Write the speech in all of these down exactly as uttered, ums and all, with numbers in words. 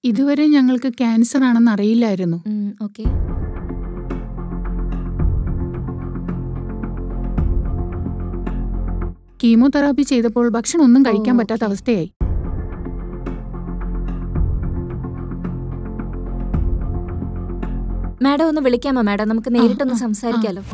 ഇതുവരെ ഞങ്ങൾക്ക് ക്യാൻസർ ആണെന്ന് അറിയില്ലായിരുന്നു. ഓക്കെ. കീമോതെറാപ്പി ചെയ്തപ്പോൾ ഭക്ഷണം ഒന്നും കഴിക്കാൻ പറ്റാത്ത അവസ്ഥയായി. മാഡം ഒന്ന് വിളിക്കാമോ മാഡം? നമുക്ക് നേരിട്ടൊന്ന് സംസാരിക്കാലോ.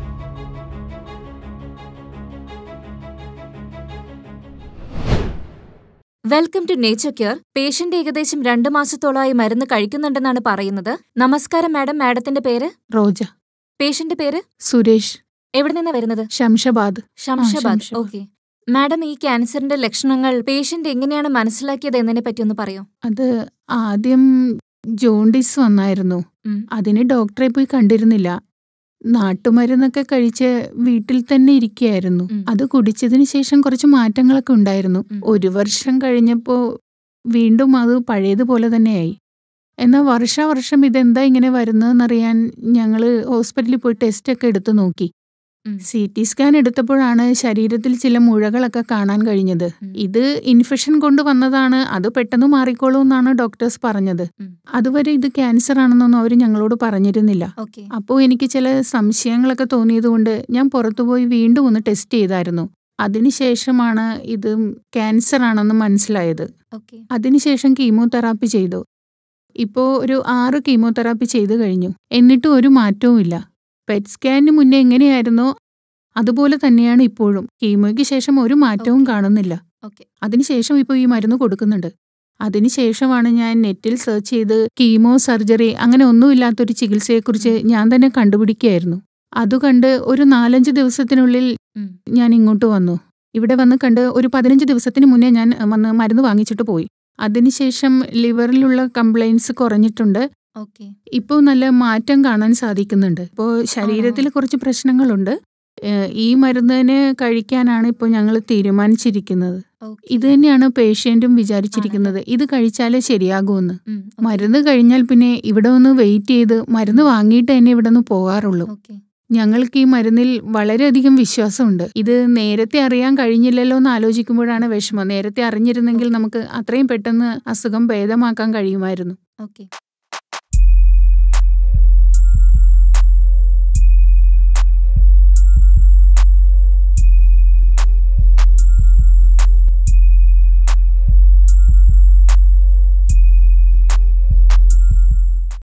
Welcome to Nature Care. Patient ഏകദേശം രണ്ടു മാസത്തോളമായി മരുന്ന് കഴിക്കുന്നുണ്ടെന്നാണ് പറയുന്നത്. നമസ്കാരം മാഡം, മാഡത്തിന്റെ പേര്? റോജ. പേഷ്യന്റ് പേര്? സുരേഷ്. എവിടെ നിന്നാ വരുന്നത്? ശംഷാബാദ്. ശംഷാബാദ്. ഓക്കെ. മാഡം, ഈ ക്യാൻസറിന്റെ ലക്ഷണങ്ങൾ പേഷ്യന്റ് എങ്ങനെയാണ് മനസ്സിലാക്കിയത് എന്നതിനെ പറ്റി ഒന്ന് പറയോ? അത് ആദ്യം ജോണ്ടിസ് വന്നായിരുന്നു. അതിന് ഡോക്ടറെ പോയി കണ്ടിരുന്നില്ല. നാട്ടുമരുന്നൊക്കെ കഴിച്ച് വീട്ടിൽ തന്നെ ഇരിക്കുകയായിരുന്നു. അത് കുടിച്ചതിന് ശേഷം കുറച്ച് മാറ്റങ്ങളൊക്കെ ഉണ്ടായിരുന്നു. ഒരു വർഷം കഴിഞ്ഞപ്പോൾ വീണ്ടും അത് പഴയതുപോലെ തന്നെയായി. എന്നാൽ വർഷാവർഷം ഇതെന്താ ഇങ്ങനെ വരുന്നതെന്നറിയാൻ ഞങ്ങൾ ഹോസ്പിറ്റലിൽ പോയി ടെസ്റ്റ് ഒക്കെ എടുത്തു നോക്കി. സി ടി സ്കാൻ എടുത്തപ്പോഴാണ് ശരീരത്തിൽ ചില മുഴകളൊക്കെ കാണാൻ കഴിഞ്ഞത്. ഇത് ഇൻഫെക്ഷൻ കൊണ്ട് വന്നതാണ്, അത് പെട്ടെന്ന് മാറിക്കോളൂ എന്നാണ് ഡോക്ടേഴ്സ് പറഞ്ഞത്. അതുവരെ ഇത് ക്യാൻസർ ആണെന്നൊന്നും അവർ ഞങ്ങളോട് പറഞ്ഞിരുന്നില്ല. അപ്പോൾ എനിക്ക് ചില സംശയങ്ങളൊക്കെ തോന്നിയതുകൊണ്ട് ഞാൻ പുറത്തുപോയി വീണ്ടും ഒന്ന് ടെസ്റ്റ് ചെയ്തായിരുന്നു. അതിനുശേഷമാണ് ഇത് ക്യാൻസർ ആണെന്ന് മനസ്സിലായത്. അതിനുശേഷം കീമോതെറാപ്പി ചെയ്തു. ഇപ്പോൾ ഒരു ആറ് കീമോതെറാപ്പി ചെയ്തു കഴിഞ്ഞു. എന്നിട്ടും ഒരു മാറ്റവും ഇല്ല. പെറ്റ് സ്കാനിന് മുന്നേ എങ്ങനെയായിരുന്നോ അതുപോലെ തന്നെയാണ് ഇപ്പോഴും. കീമോയ്ക്ക് ശേഷം ഒരു മാറ്റവും കാണുന്നില്ല. അതിനുശേഷം ഇപ്പോൾ ഈ മരുന്ന് കൊടുക്കുന്നുണ്ട്. അതിനുശേഷമാണ് ഞാൻ നെറ്റിൽ സെർച്ച് ചെയ്ത് കീമോ സർജറി അങ്ങനെ ഒന്നുമില്ലാത്തൊരു ചികിത്സയെക്കുറിച്ച് ഞാൻ തന്നെ കണ്ടുപിടിക്കുകയായിരുന്നു. അത് കണ്ട് ഒരു നാലഞ്ച് ദിവസത്തിനുള്ളിൽ ഞാൻ ഇങ്ങോട്ട് വന്നു. ഇവിടെ വന്ന് കണ്ട് ഒരു പതിനഞ്ച് ദിവസത്തിന് മുന്നേ ഞാൻ വന്ന് മരുന്ന് വാങ്ങിച്ചിട്ട് പോയി. അതിനുശേഷം ലിവറിലുള്ള കംപ്ലൈൻസ് കുറഞ്ഞിട്ടുണ്ട്. ഇപ്പോൾ നല്ല മാറ്റം കാണാൻ സാധിക്കുന്നുണ്ട്. ഇപ്പോൾ ശരീരത്തിൽ കുറച്ച് പ്രശ്നങ്ങളുണ്ട്. ഈ മരുന്നിന് കഴിക്കാനാണ് ഇപ്പോൾ ഞങ്ങൾ തീരുമാനിച്ചിരിക്കുന്നത്. ഇത് തന്നെയാണ് പേഷ്യന്റും വിചാരിച്ചിരിക്കുന്നത്, ഇത് കഴിച്ചാലേ ശരിയാകുമെന്ന്. മരുന്ന് കഴിഞ്ഞാൽ പിന്നെ ഇവിടെ ഒന്ന് വെയിറ്റ് ചെയ്ത് മരുന്ന് വാങ്ങിയിട്ട് തന്നെ ഇവിടെ നിന്ന് പോകാറുള്ളൂ. ഞങ്ങൾക്ക് ഈ മരുന്നിൽ വളരെയധികം വിശ്വാസമുണ്ട്. ഇത് നേരത്തെ അറിയാൻ കഴിഞ്ഞില്ലല്ലോ എന്ന് ആലോചിക്കുമ്പോഴാണ് വിഷമം. നേരത്തെ അറിഞ്ഞിരുന്നെങ്കിൽ നമുക്ക് അത്രയും പെട്ടെന്ന് അസുഖം ഭേദമാക്കാൻ കഴിയുമായിരുന്നു.